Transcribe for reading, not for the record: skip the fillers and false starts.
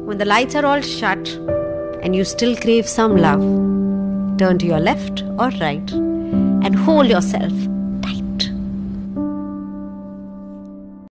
When the lights are all shut and you still crave some love, turn to your left or right and hold yourself